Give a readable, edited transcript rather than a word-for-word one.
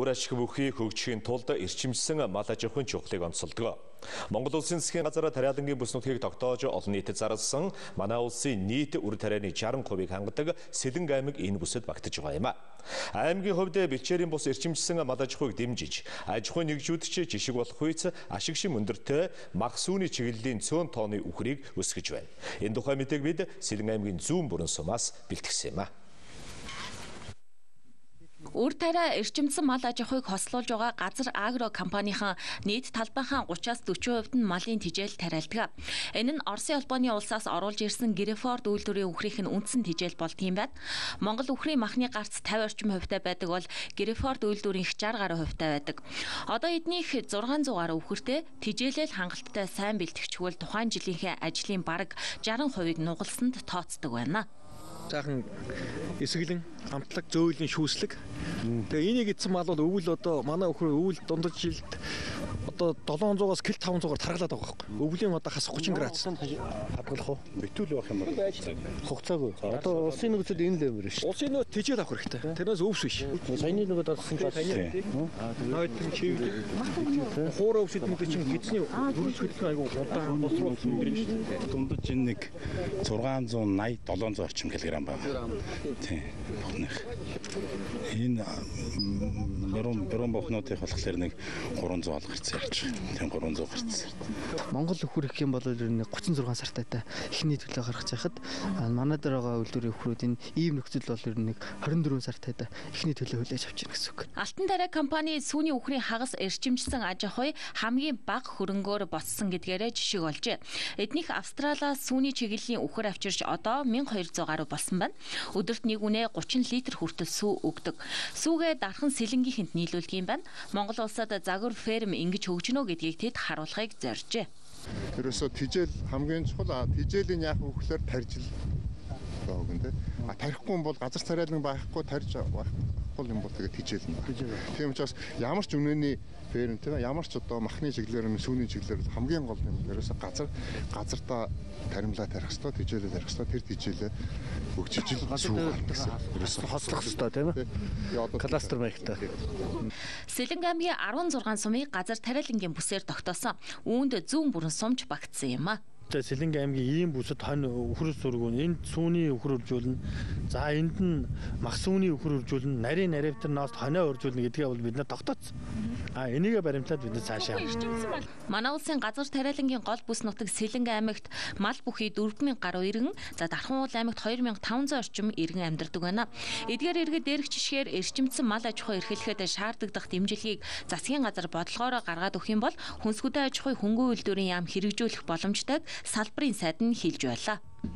үр ашиг бүхий хөгжихийн тулд эрчимжсэн мал аж ахуйн чухлыг онцолдог. Монгол улсын засгийн газар тариалангийн бүс нутгийг тогтоож олон нийтэд зарласан манай улсын нийт үр тарианы 60%-ийг хангадаг Сэлэнг аймаг энэ бүсэд багтаж байгаа юм. Аймгийн хувьд бэлчээрийн бус эрчимжсэн мал аж ахуйг дэмжиж, аж ахуйн нэгжүүдч жишг болох үйц ашиг шин өндөртэй мах сүүний чиглэлийн цөөн тооны үхрийг өсгөж байна. Энэ тухай мэдээг бид Сэлэнг аймгийн зүүн бүрэн сумаас бэлтгэсэн юм. Үр тариа эрчимсэн мал аж ахуйг хослуулж байгаа Газар агро компанийн нийт талбайхаа 30-40% нь малын тижээл тариалдаг. Энэ нь Оросын холбооны улсаас оруулж ирсэн Грефорд үйлдвэрийн үхрийн үндсэн тижээл болдгийм байна. Монгол үхрийн махны гарц 50 орчим хувьтай байдаг бол Грефорд үйлдвэрийн 60 гаруй хувьтай байдаг. Одоо эднийх 600 гаруй үхэртэй тижээлэл хангалттай сайн бэлтгэжгүй тухайн жилийнхээ ажлын бараг 60%-ийг нугалсанд тооцдог байна. Жаахан эсгэлэн амтлаг зөөлөн шүүслэг. Тэгээ энийг эдсэн мал бол өвөл одоо манай өхөр өвөл дундаж жилд одоо 700-аас кил 500-аар тархалаад байгаа байхгүй. Өвлийн одоо хас 30 градус хадгалах уу? Битүүл байх юм байна. Хугацаагүй. Одоо улсын нөхцөл энэ л юм шүү. Улсын нөхцөл тижээл авах хэрэгтэй. Тэрнээс өвс биш. Саяны нөгөө дассан нойдлын чивлэг. Хуурай өвсөд нэг чинь хэдсний хөрөж хөдөлгөөн айгу удаан босруулсан юм шүү. Дундаж нэг 680 700 орчим килограмм байна. Тийм. Энэ бэрон бохнуудыг болохоор нэг 300 ол гарцсан ярьж байна. Тийм 300 гарцсан. Монгол өхөр их юм бол 36 сартайтай эхний төлөө гаргаж байхад манай дээр байгаа үйлдвэрийн өхрүүдийн ийм нөхцөл бол нэг 24 сартайтай эхний төлөө хүлээж авч байна гэсэн үг. Алтан тариа компани сүүний үхрийн хагас эрчимжсэн аж ахуй хамгийн бага хөрөнгөөр боцсон гэдгээрээ жишг олжээ. Эднийх Австралиас сүүний чиглэлийн үхэр авчирч одоо 1200 гаруй болсон байна. Өдөрт нэг үнэ 30 литр хүртэл сүү өгдөг. Сүүгээ дархан Сэлэнгийнхэнд нийлүүлдэг юм байна. Монгол улсад загвар ферм ингэж хөгжинө гэдгийг тэд харуулахыг зоржээ. Ерөөсө тижээл хамгийн чухал тижээлийн яах вэ гэхээр таржил өгөн тэ. Тарихгүй бол газар тариалан байхгүй тарж байхгүй юм бол тэгээ тижээл юм байна. Тийм учраас ямар ч үнэний ферм тийм ямар ч одоо махны чиглэлээр сүүний чиглэлээр хамгийн гол юм. Ерөөсө газартаа таримлаа тарих хэвээр тижээлээ тарих хэвээр тэр тижээлээ өгчижил сүү гэсэн. Ерөөсө хослох хэвээр тийм ээ. Кластер маягтай. Сэлэнг аймгийн 16 сумыг газар тариалангийн бүсээр тогтоосон. Үүнд зүүн бүрэн сумч багтсан юм а. Сэлэнг аймгийн ийм бүсэд хонь өхөр сургуун энд сүүний өхөр үржүүлнэ. За энд нь мах сүүний өхөр үржүүлнэ. Нарийн наривтар ноос хонио үржүүлнэ гэдгээ бол бид нэ тогтооцсон. Энийг баримтлаад бид цаашаа. Манай улсын газар тариалангийн гол бүс нутаг Сэлэнг аймагт мал бүхий 4000 гаруй иргэн, за Дархан уул аймагт 2500 орчим иргэн амьдардаг байна. Эдгээр иргэд дээрх жишгээр эрчимцэн мал аж ахуй эрхлэхэд шаардлагадах дэмжлэгийг засгийн газар бодлогоороо гаргаад өгөх юм бол хүнсгүдээ аж ахуй хөнгөн үйлдвэрийн яам хэрэгжүүлэх боломжтойг салбарын сайд нь хэлж байлаа.